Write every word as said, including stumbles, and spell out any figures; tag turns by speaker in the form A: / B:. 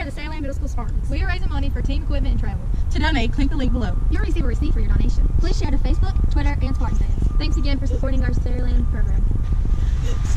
A: are the Saraland Middle School Spartans.
B: We are raising money for team equipment and travel.
C: To donate, click the link below.
A: You'll receive a receipt for your donation. Please share to Facebook, Twitter, and Spartan fans. Thanks again for supporting our Saraland program.